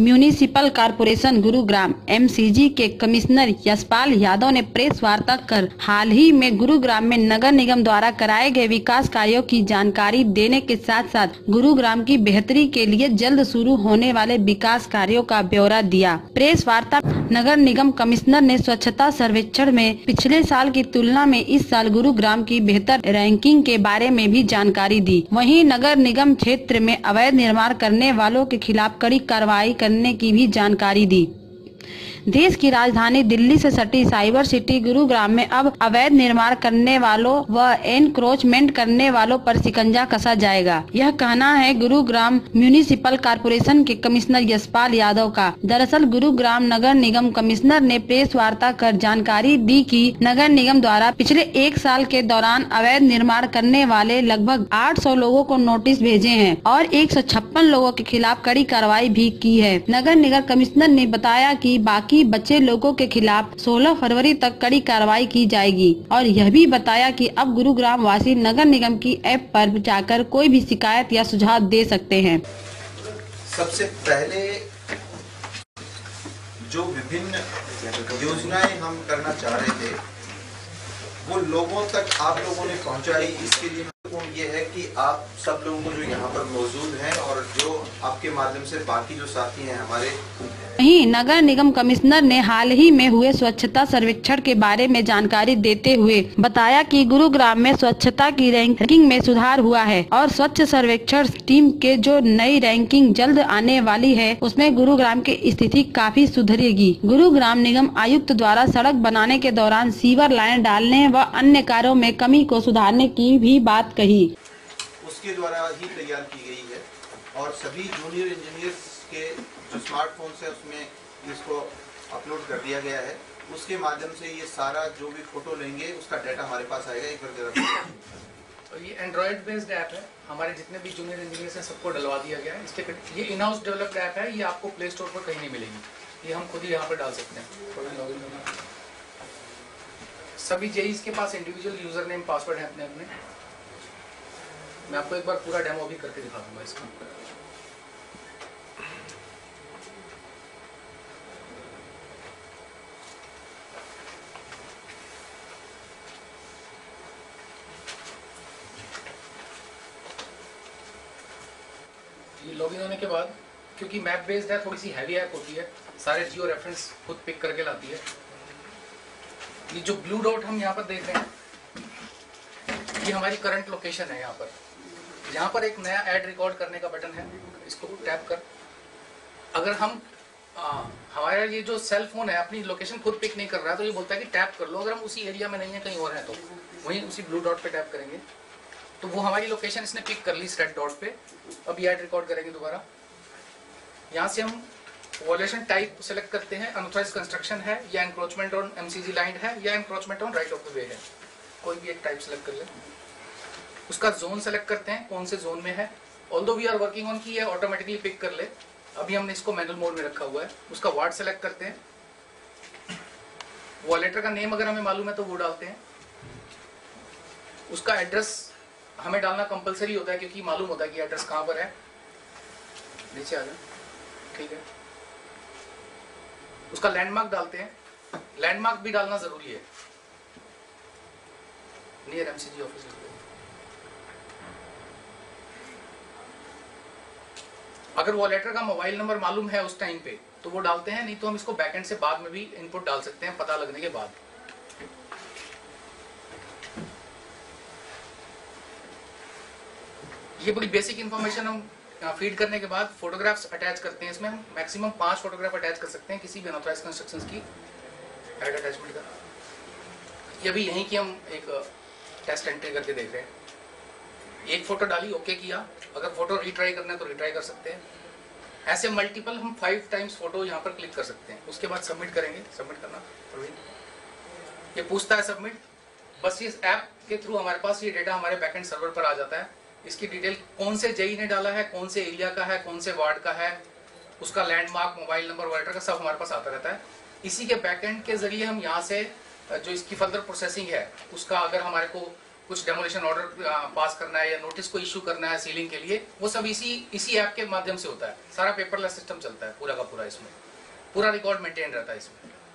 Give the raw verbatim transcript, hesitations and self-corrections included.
Municipal corporation Gurugram MCG के commissioner Yashpal Yadav ने press वार्ता कर हाल ही में गुरुग्राम में नगर निगम द्वारा कराए गए विकास कार्यों की जानकारी देने के साथ साथ गुरुग्राम की बेहतरी के लिए जल्द शुरू होने वाले विकास कार्यों का ब्यौरा दिया। प्रेस वार्ता नगर निगम कमिश्नर ने स्वच्छता सर्वेक्षण में पिछले साल की तुलना में इस साल गुरुग्राम की बेहतर रैंकिंग के बारे में भी जानकारी दी। वहीं नगर निगम क्षेत्र में अवैध निर्माण करने वालों के खिलाफ कड़ी कार्रवाई करने की भी जानकारी दी। देश की राजधानी दिल्ली से सटी साइबर सिटी गुरुग्राम में अब अवैध निर्माण करने वालों व एनक्रोचमेंट करने वालों पर शिकंजा कसा जाएगा। यह कहना है गुरुग्राम म्यूनिसिपल कॉर्पोरेशन के कमिश्नर यशपाल यादव का। दरअसल गुरुग्राम नगर निगम कमिश्नर ने प्रेस वार्ता कर जानकारी दी कि नगर निगम द्वारा पिछले एक साल के दौरान अवैध निर्माण करने वाले लगभग आठ सौ लोगों को नोटिस भेजे हैं और एक सौ छप्पन लोगों के खिलाफ कड़ी कार्रवाई भी की है। नगर निगम कमिश्नर ने बताया कि बाकी बचे लोगों के खिलाफ सोलह फरवरी तक कड़ी कार्रवाई की जाएगी और यह भी बताया कि अब गुरुग्राम वासी नगर निगम की ऐप पर जाकर कोई भी शिकायत या सुझाव दे सकते हैं। सबसे पहले जो विभिन्न योजनाएं हम करना चाह रहे थे वो लोगों तक आप लोगों ने पहुंचाई। इसके लिए महत्वपूर्ण ये है कि आप सब लोगों को जो यहाँ पर मौजूद हैं और जो आपके माध्यम से बाकी जो साथी हैं हमारे। वहीं नगर निगम कमिश्नर ने हाल ही में हुए स्वच्छता सर्वेक्षण के बारे में जानकारी देते हुए बताया कि गुरुग्राम में स्वच्छता की रैंकिंग में सुधार हुआ है और स्वच्छ सर्वेक्षण टीम के जो नई रैंकिंग जल्द आने वाली है उसमें गुरुग्राम की स्थिति काफी सुधरेगी। गुरुग्राम निगम आयुक्त द्वारा सड़क बनाने के दौरान सीवर लाइन डालने व अन्य कार्यों में कमी को सुधारने की भी बात कही। उसके द्वारा ही तैयार की गई है और सभी जूनियर इंजीनियर्स के जो स्मार्टफोन है उसमें इसको अपलोड कर दिया गया है। उसके माध्यम से ये सारा जो भी फोटो लेंगे उसका डाटा हमारे पास आएगा। एक बार जरा तो ये एंड्रॉइड बेस्ड ऐप है, हमारे जितने भी जूनियर इंजीनियर्स हैं सबको डलवा दिया गया है। इसके ये इन हाउस डेवलप्ड ऐप है, ये आपको प्ले स्टोर पर कहीं नहीं मिलेगी, ये हम खुद ही यहाँ पर डाल सकते हैं। सभी जेईस के पास इंडिविजुअल यूजर नेम पासवर्ड है अपने अपने। मैं आपको एक बार पूरा डेमो भी करके दिखा दूंगा इसका। ये लॉगिन होने के बाद, क्योंकि मैप बेस्ड है, थोड़ी सी हैवी ऐप होती है, सारे जियो रेफरेंस खुद पिक करके लाती है। ये जो ब्लू डॉट हम यहाँ पर देख रहे हैं ये हमारी करंट लोकेशन है। यहाँ पर यहाँ पर एक नया ऐड रिकॉर्ड करने का बटन है, इसको टैप कर अगर हम आ, हमारा ये जो सेल फोन है अपनी लोकेशन खुद पिक नहीं कर रहा है तो ये बोलता है कि टैप कर लो। अगर हम उसी एरिया में नहीं है, कहीं और है, तो वहीं उसी ब्लू डॉट पे टैप करेंगे तो वो हमारी लोकेशन इसने पिक कर ली इस रेड डॉट पे। अब ये ऐड रिकॉर्ड करेंगे दोबारा। यहाँ से हम वॉल्यूशन टाइप सेलेक्ट करते हैं, अनऑथराइज्ड कंस्ट्रक्शन है या एनक्रोचमेंट ऑन एमसीजी लाइन है या encroachment on right of the way है, कोई भी एक टाइप सेलेक्ट कर ले। उसका जोन सेलेक्ट करते हैं, कौन से जोन में है। Although we are working on की है ऑटोमेटिकली पिक कर ले, अभी हमने इसको मैनुअल मोड में रखा हुआ है। उसका वार्ड सेलेक्ट करते हैं, वॉलेटर का नेम अगर हमें मालूम है तो वो डालते हैं। उसका एड्रेस हमें डालना कंपलसरी होता है क्योंकि मालूम होता है कि एड्रेस कहाँ पर है। नीचे आ जाए, ठीक है। उसका लैंडमार्क डालते हैं, लैंडमार्क भी डालना जरूरी है, नियर एमसीजी ऑफिस। अगर वो लेटर का मोबाइल नंबर मालूम है उस टाइम पे तो वो डालते हैं, नहीं तो हम इसको बैकएंड से बाद में भी इनपुट डाल सकते हैं पता लगने के बाद। ये बड़ी बेसिक इंफॉर्मेशन हम फीड करने के बाद फोटोग्राफ्स अटैच करते हैं। इसमें हम मैक्सिमम पांच फोटोग्राफ अटैच कर सकते हैं किसी भी अनऑथराइज्ड कंस्ट्रक्शंस की ऐड अटैचमेंट का। ये भी यहीं की हम एक टेस्ट एंट्री करके देख रहे हैं। एक फोटो डाली, ओके किया, अगर फोटो रिट्राई करना है तो रिट्राई कर सकते हैं। ऐसे मल्टीपल हम फाइव टाइम्स फोटो यहाँ पर क्लिक कर सकते हैं। उसके बाद सबमिट करेंगे। सबमिट करना ये पूछता है सबमिट, बस इस ऐप के थ्रू हमारे पास ये डेटा हमारे बैकएंड सर्वर पर आ जाता है। इसकी डिटेल कौन से जेई ने डाला है, कौन से एरिया का है, कौन से वार्ड का है, उसका लैंडमार्क, मोबाइल नंबर, वॉलेटर का सब हमारे पास आता रहता है। इसी के बैकएंड के जरिए हम यहाँ से जो इसकी फर्दर प्रोसेसिंग है उसका अगर हमारे को कुछ डेमोलिशन ऑर्डर पास करना है या नोटिस को इशू करना है सीलिंग के लिए, वो सब इसी इसी ऐप के माध्यम से होता है। सारा पेपरलेस सिस्टम चलता है पूरा का पूरा, इसमें पूरा रिकॉर्ड मेंटेन रहता है इसमें।